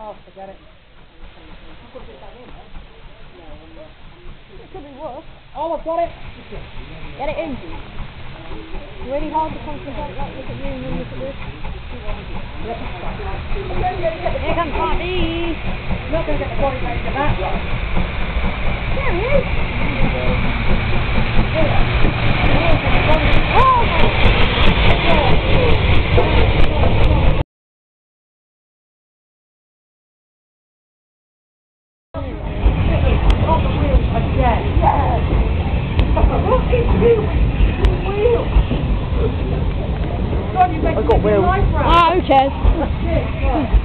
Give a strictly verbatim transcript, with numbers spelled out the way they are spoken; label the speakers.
Speaker 1: Oh, forget it.
Speaker 2: It could be worse.
Speaker 1: Oh, I've got it!
Speaker 2: Get it in. It's really hard to concentrate, like, look at you and then look at this. Here comes Marty!
Speaker 1: You're not going to get the body weight of that one.
Speaker 2: There he is!
Speaker 1: On the wheels again. Yes. Look, it's wheels. Wheels. God, you make
Speaker 2: I've got wheels.
Speaker 1: life round.
Speaker 2: Ah, who cares?